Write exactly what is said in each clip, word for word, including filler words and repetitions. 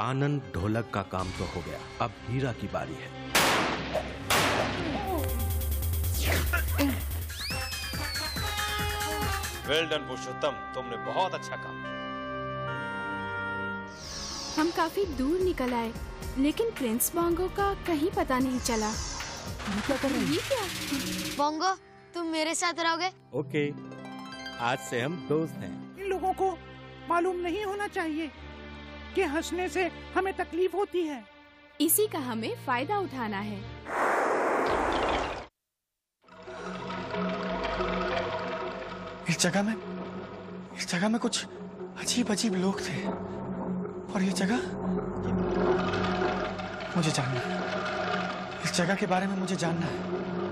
आनंद ढोलक का काम तो हो गया, अब हीरा की बारी है। वेल डन पुरुषोत्तम, तुमने बहुत अच्छा काम। हम काफी दूर निकल आए, लेकिन प्रिंस बोंगो का कहीं पता नहीं चला। क्या कर रहे हैं? ये क्या? बोंगो, तुम मेरे साथ रहोगे? ओके, आज से हम दोस्त हैं। इन लोगों को मालूम नहीं होना चाहिए कि हंसने से हमें तकलीफ होती है। इसी का हमें फायदा उठाना है। इस जगह में इस जगह में कुछ अजीब अजीब लोग थे, और ये जगह मुझे जानना है। इस जगह के बारे में मुझे जानना है।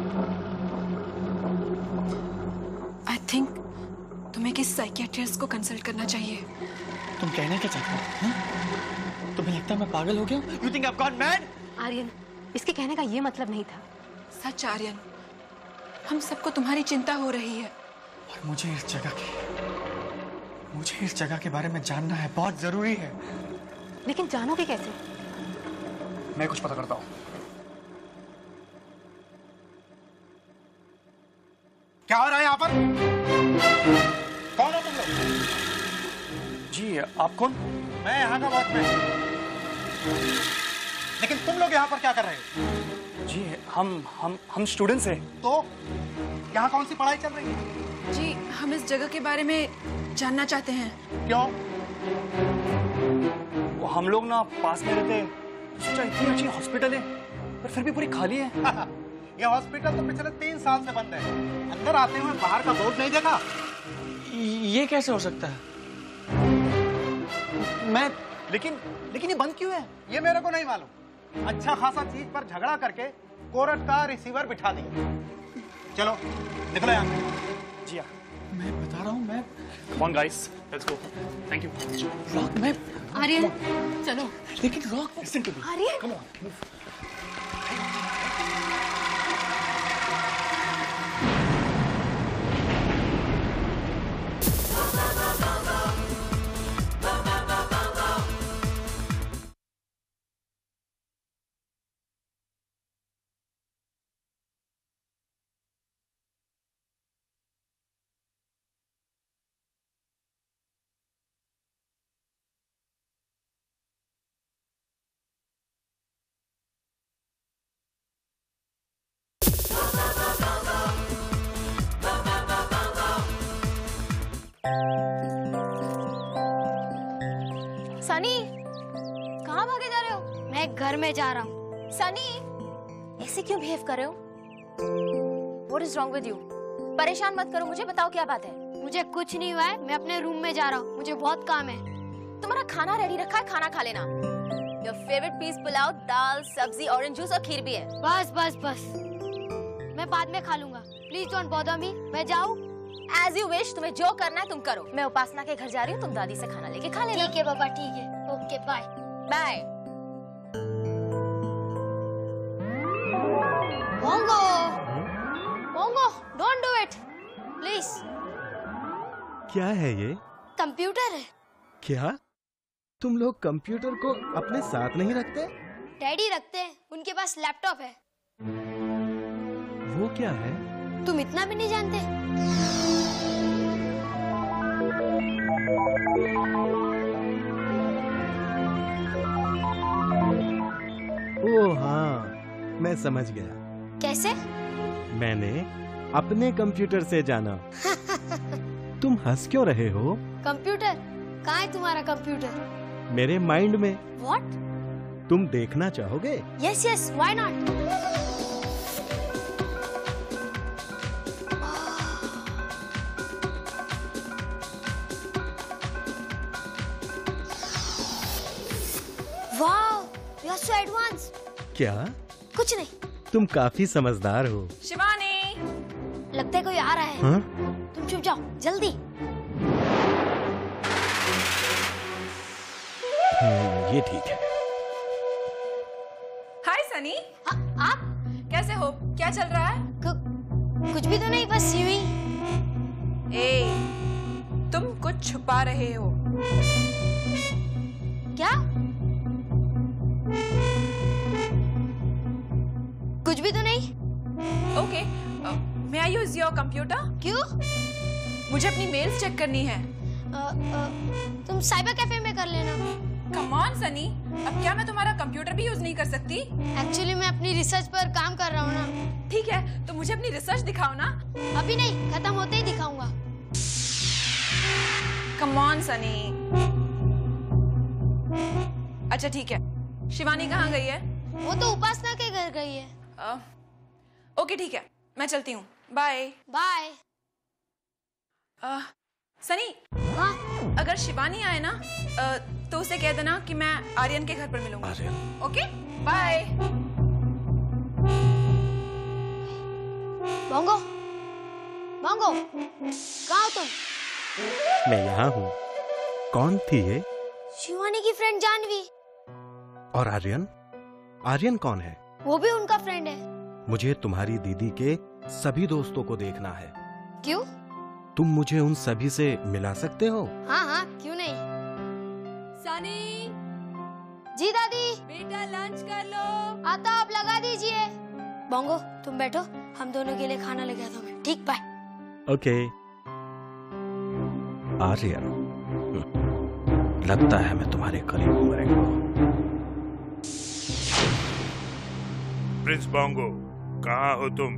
आई थिंक तुम्हें किस साइकियाट्रिस्ट को कंसल्ट करना चाहिए। तुम कहने क्या चाहते हो? हाँ? तुम्हें लगता है मैं पागल हो गया हूँ? You think I've gone mad? Aryan, इसके कहने का ये मतलब नहीं था। सच आर्यन, हम सबको तुम्हारी चिंता हो रही है। और मुझे इस जगह के मुझे इस जगह के बारे में जानना है, बहुत जरूरी है। लेकिन जानोगे कैसे? मैं कुछ पता करता हूँ। क्या हो रहा है यहाँ पर? कौन हो तुम लोग? जी, आप कौन? मैं यहाँ का वॉचमैन। लेकिन तुम लोग यहाँ पर क्या कर रहे हो? जी, हम हम हम स्टूडेंट्स हैं। तो यहाँ कौन सी पढ़ाई चल रही है? जी, हम इस जगह के बारे में जानना चाहते हैं। क्यों? वो हम लोग ना पास में रहते हैं, सोचा इतनी अच्छी हॉस्पिटल है पर फिर भी पूरी खाली है। ये हॉस्पिटल तो पिछले तीन साल से बंद है। अंदर आते हुए बाहर का बोर्ड नहीं देखा? ये कैसे हो सकता है? मैं लेकिन लेकिन ये बंद क्यों है? ये मेरे को नहीं मालूम। अच्छा खासा चीज पर झगड़ा करके कोर्ट का रिसीवर बिठा दिया। चलो निकलो यहाँ से। जी, मैं बता रहा हूँ। मैं Come on guys, let's go. Thank you. Rock, मैं आर्यन, चलो। लेकिन Rock, listen to me. Aryan, Come on, move. Sunny, कहाँ भागे जा रहे हो? मैं घर में जा रहा हूँ। सनी, ऐसे क्यों बिहेव कर रहे हो? What is wrong with you? परेशान मत करो मुझे, बताओ क्या बात है? मुझे कुछ नहीं हुआ है, मैं अपने रूम में जा रहा हूँ, मुझे बहुत काम है। तुम्हारा खाना रेडी रखा है, खाना खा लेना। Your favorite piece पुलाव, दाल, सब्जी, ऑरेंज जूस और खीर भी है। बस बस बस, मैं बाद में खा लूंगा। Please don't bother me. मैं जाऊँ? As you wish, तुम्हें जो करना है तुम करो। मैं उपासना के घर जा रही हूँ, तुम दादी से खाना लेके खा लेना। ठीक है बाबा, ठीक है। Okay, bye bye. Bongo, Bongo, don't do it please. क्या है ये? कंप्यूटर है। क्या तुम लोग कंप्यूटर को अपने साथ नहीं रखते? डैडी रखते हैं, उनके पास लैपटॉप है। वो क्या है? तुम इतना भी नहीं जानते? ओह हाँ, मैं समझ गया। कैसे? मैंने अपने कंप्यूटर से जाना। तुम हंस क्यों रहे हो? कंप्यूटर? कहाँ है तुम्हारा कंप्यूटर? मेरे माइंड में। What? तुम देखना चाहोगे? Yes yes, why not? Wow, you are so advanced. क्या? कुछ नहीं। तुम काफी समझदार हो। शिवानी, लगता है कोई आ रहा है। हाँ? तुम चुप जाओ, जल्दी। ये ठीक है। हाय सनी। आ, आप? कैसे हो? क्या चल रहा है? कुछ भी तो नहीं, बस यूं ही। ए, तुम कुछ छुपा रहे हो। क्या? Use your computer? क्यों? मुझे अपनी मेल्स चेक करनी है। आ, आ, तुम साइबर कैफे में कर लेना। कम ऑन सनी, अब क्या मैं तुम्हारा कंप्यूटर भी यूज नहीं कर सकती? एक्चुअली मैं अपनी रिसर्च पर काम कर रहा हूँ ना। ठीक है, तो मुझे अपनी रिसर्च दिखाओ ना। अभी नहीं, खत्म होते ही दिखाऊंगा। Come on Sunny. अच्छा ठीक है, शिवानी कहाँ गई है? वो तो उपासना के घर गई है। आ, ओके ठीक है, मैं चलती हूँ। Bye bye. सनी, हाँ? अगर शिवानी आए ना आ, तो उसे कह देना कि मैं आर्यन के घर पर मिलूंगी। आर्यन। Okay bye. बोंगो, बोंगो, कहाँ हो तुम? मैं यहाँ हूँ। कौन थी ये? शिवानी की फ्रेंड जानवी। और आर्यन? आर्यन कौन है? वो भी उनका फ्रेंड है। मुझे तुम्हारी दीदी के सभी दोस्तों को देखना है। क्यों? तुम मुझे उन सभी से मिला सकते हो? हाँ हाँ, क्यों नहीं। सनी जी दादी। बेटा लंच कर लो। आता आप लगा दीजिए। बोंगो तुम बैठो, हम दोनों के लिए खाना लेके आता हूँ मैं। ठीक, बाय। ओके। आर्यन, लगता है मैं तुम्हारे करीब हूँ एरेंगो। प्रिंस बोंगो, कहाँ हो तुम?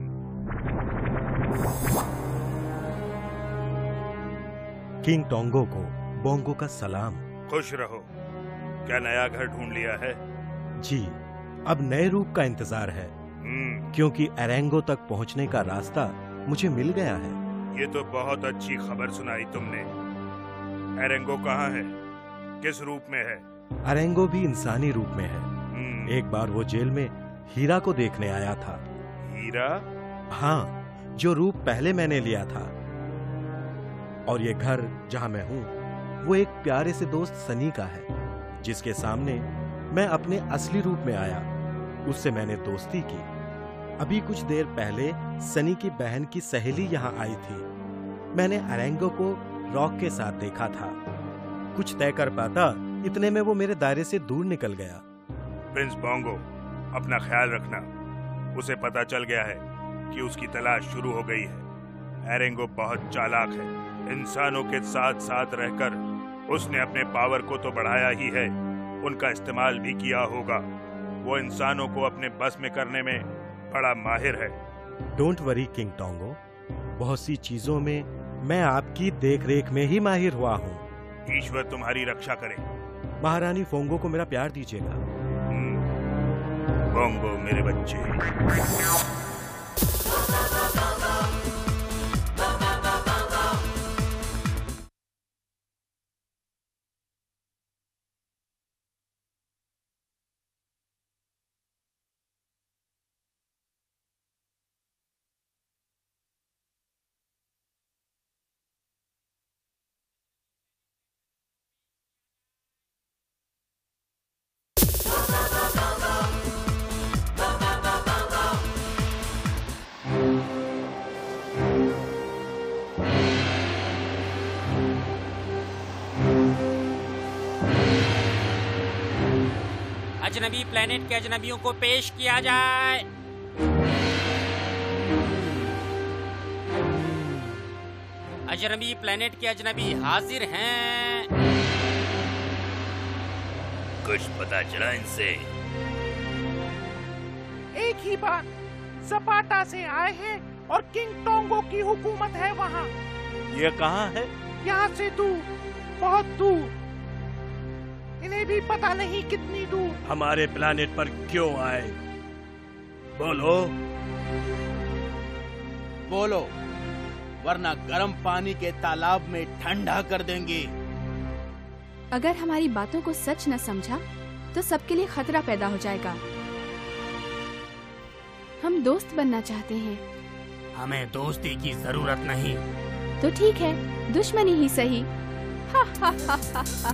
किंग टोंगो को बोंगो का सलाम। खुश रहो। क्या नया घर ढूंढ लिया है? जी, अब नए रूप का इंतजार है, क्योंकि एरेंगो तक पहुंचने का रास्ता मुझे मिल गया है। ये तो बहुत अच्छी खबर सुनाई तुमने। एरेंगो कहाँ है? किस रूप में है? एरेंगो भी इंसानी रूप में है। एक बार वो जेल में हीरा को देखने आया था। हीरा? हाँ, जो रूप पहले मैंने लिया था। और ये घर जहां मैं हूँ, वो एक प्यारे से दोस्त सनी का है, जिसके सामने मैं अपने असली रूप में आया। उससे मैंने दोस्ती की। अभी कुछ देर पहले सनी की बहन की सहेली यहाँ आई थी। मैंने एरेंगो को रॉक के साथ देखा था। कुछ तय कर पाता, इतने में वो मेरे दायरे से दूर निकल गया। प्रिंस बोंगो, अपना ख्याल रखना। उसे पता चल गया है कि उसकी तलाश शुरू हो गई है। एरेंगो बहुत चालाक है। इंसानों के साथ साथ रहकर उसने अपने पावर को तो बढ़ाया ही है, उनका इस्तेमाल भी किया होगा। वो इंसानों को अपने बस में करने में बड़ा माहिर है। डोंट वरी किंग टोंगो, बहुत सी चीजों में मैं आपकी देखरेख में ही माहिर हुआ हूँ। ईश्वर तुम्हारी रक्षा करे। महारानी फोंगो को मेरा प्यार दीजिएगा। बोंगो मेरे बच्चे। अजनबी प्लेनेट के अजनबियों को पेश किया जाए। अजनबी प्लेनेट के अजनबी हाजिर हैं। कुछ पता चला इनसे? एक ही बात, सपाटा से आए हैं और किंग टोंगो की हुकूमत है वहाँ। ये कहाँ है? यहाँ से दूर, बहुत दूर। इन्हें भी पता नहीं कितनी दूर। हमारे प्लेनेट पर क्यों आए? बोलो बोलो, वरना गर्म पानी के तालाब में ठंडा कर देंगे। अगर हमारी बातों को सच न समझा तो सबके लिए खतरा पैदा हो जाएगा। हम दोस्त बनना चाहते हैं। हमें दोस्ती की जरूरत नहीं। तो ठीक है, दुश्मनी ही सही। हा हा हा हा हा।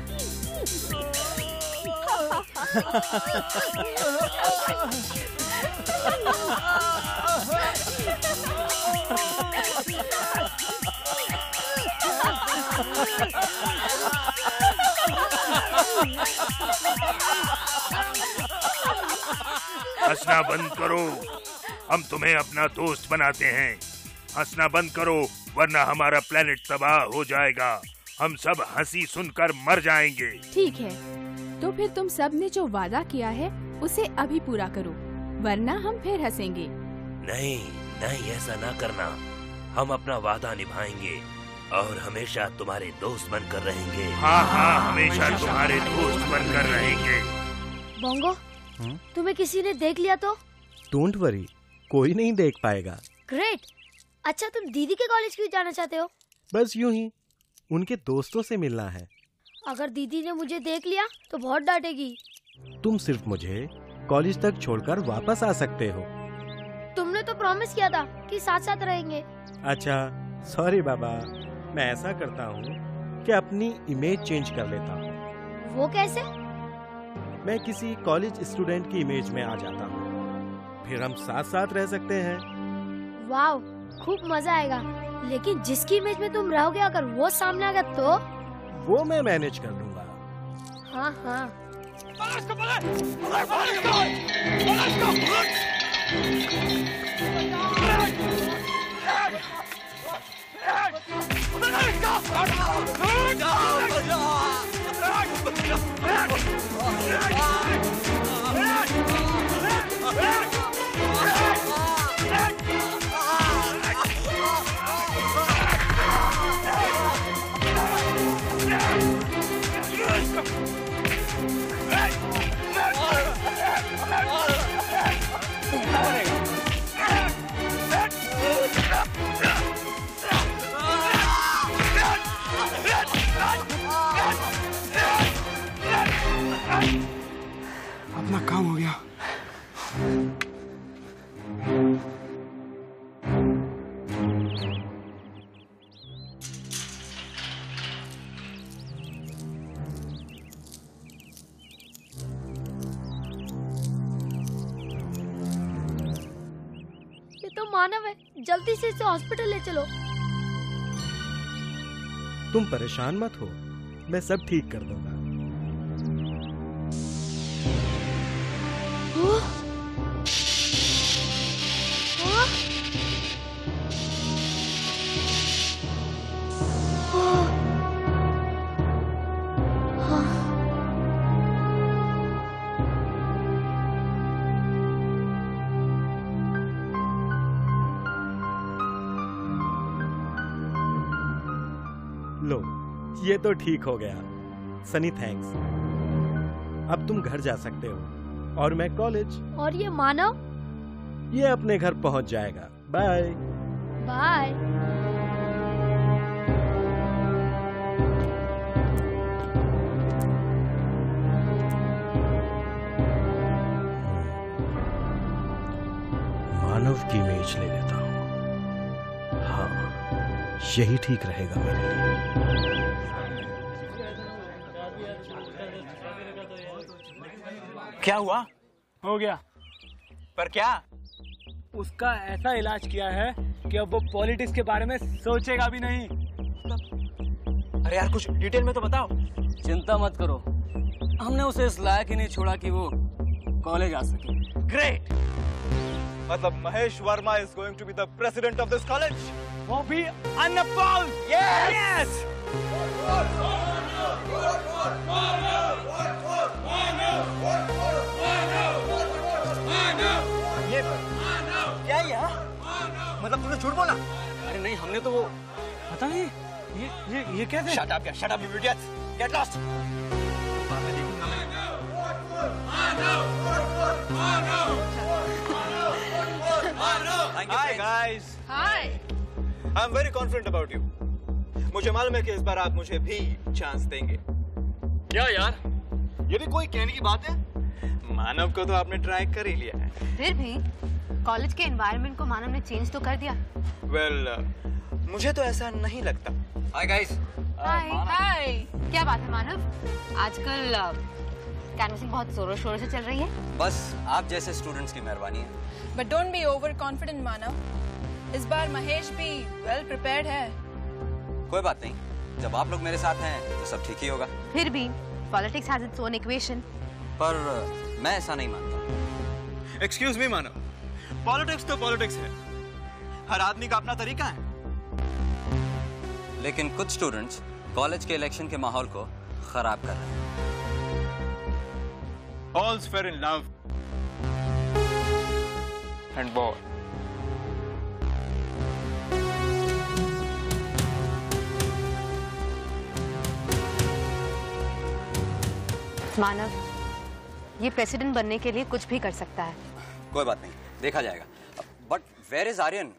हंसना बंद करो। हम तुम्हें अपना दोस्त बनाते हैं। हंसना बंद करो वरना हमारा प्लेनेट तबाह हो जाएगा। हम सब हंसी सुनकर मर जाएंगे। ठीक है, तो फिर तुम सब ने जो वादा किया है उसे अभी पूरा करो, वरना हम फिर हंसेंगे। नहीं नहीं, ऐसा ना करना। हम अपना वादा निभाएंगे और हमेशा तुम्हारे दोस्त बनकर रहेंगे। हाँ हाँ, हमेशा तुम्हारे दोस्त बनकर रहेंगे। बोंगो, तुम्हें किसी ने देख लिया तो? डोंट वरी, कोई नहीं देख पाएगा। ग्रेट। अच्छा, तुम दीदी के कॉलेज क्यों जाना चाहते हो? बस यूं ही, उनके दोस्तों से मिलना है। अगर दीदी ने मुझे देख लिया तो बहुत डांटेगी। तुम सिर्फ मुझे कॉलेज तक छोड़कर वापस आ सकते हो। तुमने तो प्रॉमिस किया था कि साथ साथ रहेंगे। अच्छा, सॉरी बाबा, मैं ऐसा करता हूँ कि अपनी इमेज चेंज कर लेता हूँ। वो कैसे? मैं किसी कॉलेज स्टूडेंट की इमेज में आ जाता हूँ, फिर हम साथ साथ रह सकते हैं। वाव, खूब मजा आएगा। लेकिन जिसकी इमेज में तुम रहोगे अगर वो सामने आ गया तो? वो मैं मैनेज कर लूंगा। हाँ हाँ। अपना काम हो गया। ये तो मानव है, जल्दी से इसे हॉस्पिटल ले चलो। तुम परेशान मत हो, मैं सब ठीक कर दूंगा। लो, ये तो ठीक हो गया। सनी थैंक्स। अब तुम घर जा सकते हो और मैं कॉलेज। और ये मानव? ये अपने घर पहुंच जाएगा। Bye bye. मानव की इमेज ले लेता हूँ। हाँ, यही ठीक रहेगा मेरे लिए। क्या हुआ? हो गया। पर क्या? उसका ऐसा इलाज किया है कि अब वो पॉलिटिक्स के बारे में सोचेगा भी नहीं। अरे यार, कुछ डिटेल में तो बताओ। चिंता मत करो, हमने उसे इस लायक ही नहीं छोड़ा कि वो कॉलेज आ सके। ग्रेट। मतलब Mahesh Verma is going to be the president of this college. वो भी अनअपोज्ड। यस। ये क्या है यहाँ? मतलब तुमने झूठ बोला? अरे नहीं, हमने तो वो पता नहीं। ये ये ये कैसे? Shut up, shut up you idiots, get lost. बाद में देखूंगा मैं। Hi guys. Hi. I'm very confident about you. मुझे मालूम है कि इस बार आप मुझे भी चांस देंगे। क्या यार? ये भी कोई कहने की बात है? मानव को तो आपने ट्राई कर ही लिया है। फिर भी कॉलेज के एनवायरनमेंट को मानव ने चेंज तो कर दिया। वेल, well, मुझे तो ऐसा नहीं लगता। Hi guys. Hi hi. क्या बात है मानव? आजकल कैनवसिंग बहुत जोरों शोरों से चल रही है। बस आप जैसे स्टूडेंट्स की मेहरबानी है। But don't be over confident Manav. इस बार महेश भी वेल प्रिपेयर्ड है। कोई बात नहीं, जब आप लोग मेरे साथ हैं तो सब ठीक ही होगा। फिर भी politics has its own equation. पर मैं ऐसा नहीं मानता। एक्सक्यूज मी मानव, पॉलिटिक्स तो पॉलिटिक्स है, हर आदमी का अपना तरीका है। लेकिन कुछ स्टूडेंट्स कॉलेज के इलेक्शन के माहौल को खराब कर रहे हैं। All's fair in love and war. मानव, ये प्रेसिडेंट बनने के लिए कुछ भी कर सकता है। कोई बात नहीं, देखा जाएगा। But where is Aryan?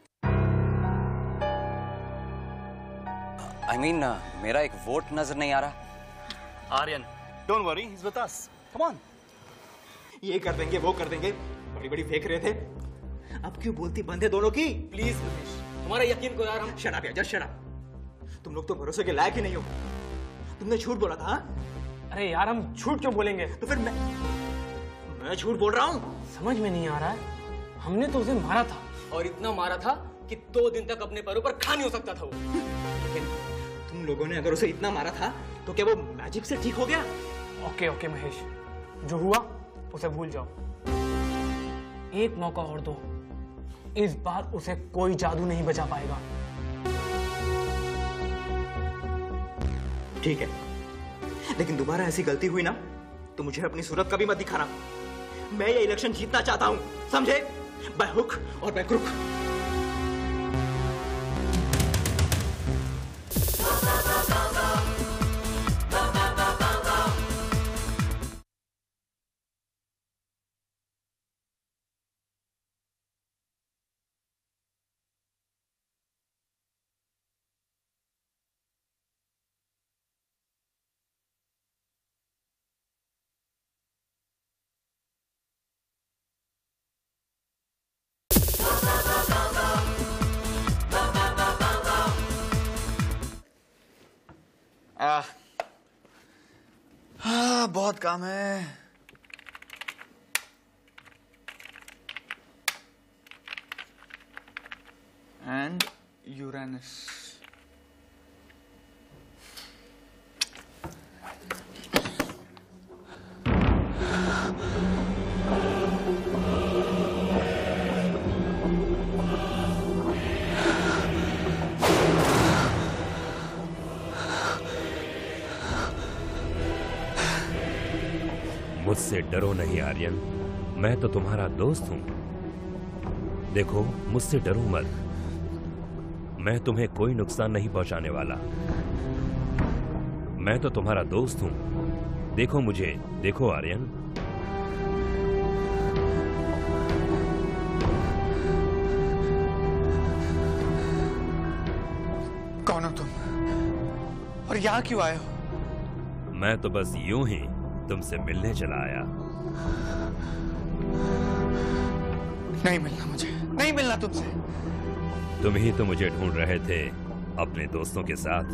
I mean मेरा एक वोट नजर नहीं आ रहा। Aryan, don't worry, he's with us. Come on. ये कर देंगे, वो कर देंगे, बड़ी बड़ी फेंक रहे थे। अब क्यों बोलती बंद है दोनों की? प्लीज मनीष, तुम्हारा यकीन को यार हम। शट अप यार, जस्ट शट अप। तुम लोग तो भरोसे के लायक ही नहीं हो। तुमने झूठ बोला था। अरे यार, हम झूठ क्यों बोलेंगे? तो फिर मैं मैं झूठ बोल रहा हूँ? समझ में नहीं आ रहा है। हमने तो उसे मारा था, और इतना मारा था कि दो दिन तक अपने पैरों पर खड़ा नहीं हो सकता था वो। लेकिन तुम लोगों ने अगर उसे इतना मारा था तो क्या वो मैजिक से ठीक हो गया? ओके ओके महेश, जो हुआ उसे भूल जाओ। एक मौका और दो, इस बार उसे कोई जादू नहीं बचा पाएगा। ठीक है, लेकिन दोबारा ऐसी गलती हुई ना तो मुझे अपनी सूरत कभी मत दिखाना। मैं ये इलेक्शन जीतना चाहता हूं, समझे? बाय हुक और बाय क्रुक। आ, हाँ, बहुत काम है। And Uranus. मुझसे डरो नहीं आर्यन, मैं तो तुम्हारा दोस्त हूं। देखो, मुझसे डरो मत, मैं तुम्हें कोई नुकसान नहीं पहुंचाने वाला। मैं तो तुम्हारा दोस्त हूं। देखो मुझे, देखो आर्यन। कौन हो तुम? और यहाँ क्यों आए हो? मैं तो बस यूं ही तुमसे मिलने चला आया। नहीं मिलना मुझे, नहीं मिलना तुमसे। तुम ही तो मुझे ढूंढ रहे थे अपने दोस्तों के साथ।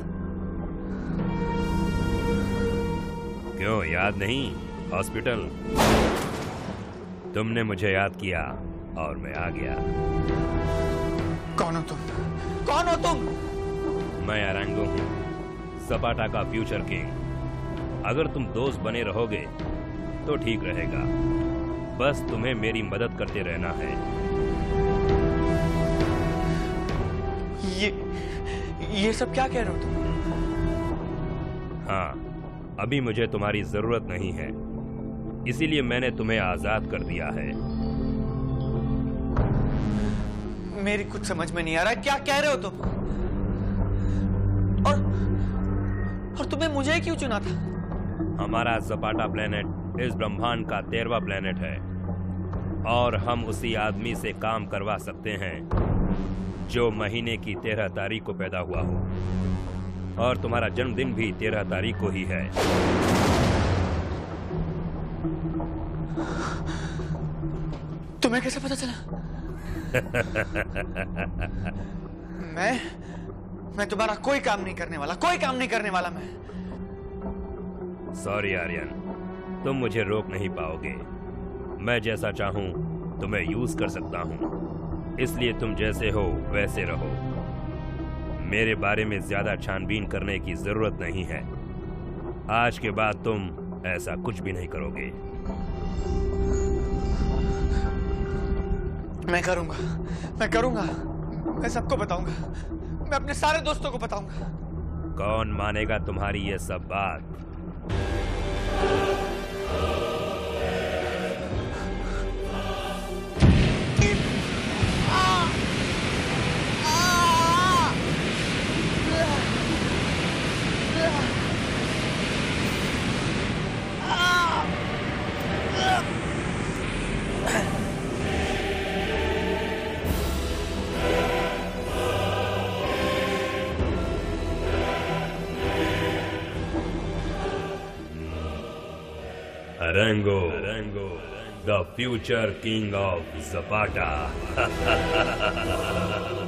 क्यों, याद नहीं? हॉस्पिटल। तुमने मुझे याद किया और मैं आ गया। कौन हो तुम? कौन हो तुम? मैं अरेंगो हूँ, सपाटा का फ्यूचर किंग। अगर तुम दोस्त बने रहोगे तो ठीक रहेगा। बस तुम्हें मेरी मदद करते रहना है। ये ये सब क्या कह रहे हो तुम? हाँ, अभी मुझे तुम्हारी जरूरत नहीं है, इसीलिए मैंने तुम्हें आजाद कर दिया है। मेरी कुछ समझ में नहीं आ रहा, क्या कह रहे हो तुम? और और तुमने मुझे क्यों चुना था? हमारा ज़पाटा प्लेनेट इस ब्रह्मांड का तेरहवां प्लेनेट है और हम उसी आदमी से काम करवा सकते हैं जो महीने की तेरह तारीख को पैदा हुआ हो, और तुम्हारा जन्मदिन भी तेरह तारीख को ही है। तुम्हें कैसे पता चला? मैं मैं तुम्हारा कोई काम नहीं करने वाला, कोई काम नहीं करने वाला मैं। सॉरी आर्यन, तुम मुझे रोक नहीं पाओगे। मैं जैसा चाहूं तुम्हें यूज कर सकता हूं, इसलिए तुम जैसे हो वैसे रहो। मेरे बारे में ज्यादा छानबीन करने की जरूरत नहीं है। आज के बाद तुम ऐसा कुछ भी नहीं करोगे। मैं करूंगा, मैं करूंगा। मैं सबको बताऊंगा, मैं अपने सारे दोस्तों को बताऊंगा। कौन मानेगा तुम्हारी ये सब बात? Arango, Arango, the future king of Zapata.